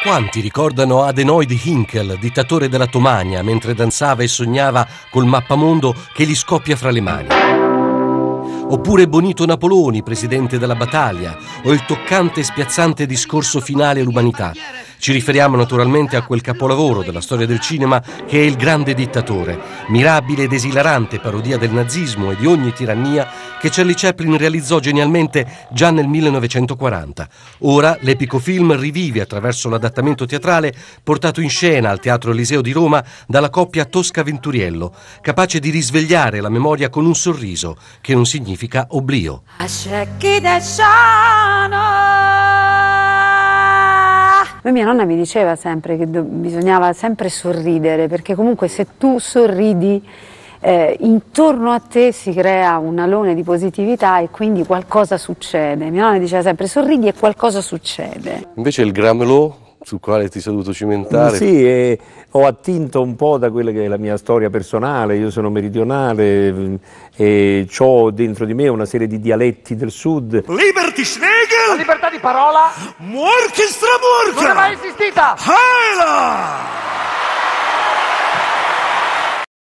Quanti ricordano Adenoid Hinkel, dittatore della Tomania, mentre danzava e sognava col mappamondo che gli scoppia fra le mani? Oppure Bonito Napoloni, presidente della battaglia, o il toccante e spiazzante discorso finale all'umanità. Ci riferiamo naturalmente a quel capolavoro della storia del cinema che è Il Grande Dittatore, mirabile ed esilarante parodia del nazismo e di ogni tirannia che Charlie Chaplin realizzò genialmente già nel 1940. Ora l'epico film rivive attraverso l'adattamento teatrale portato in scena al Teatro Eliseo di Roma dalla coppia Tosca-Venturiello, capace di risvegliare la memoria con un sorriso che non significa oblio. Mia nonna mi diceva sempre che bisognava sempre sorridere, perché comunque se tu sorridi intorno a te si crea un alone di positività e quindi qualcosa succede. Mia nonna diceva sempre sorridi e qualcosa succede. Invece il Gramelot, sul quale ti sei dovuto cimentare. Sì, ho attinto un po' da quella che è la mia storia personale. Io sono meridionale e ho dentro di me una serie di dialetti del sud. Liberty Schnegel! La libertà di parola! Muorchenstra Murka! Non è mai esistita! Heila!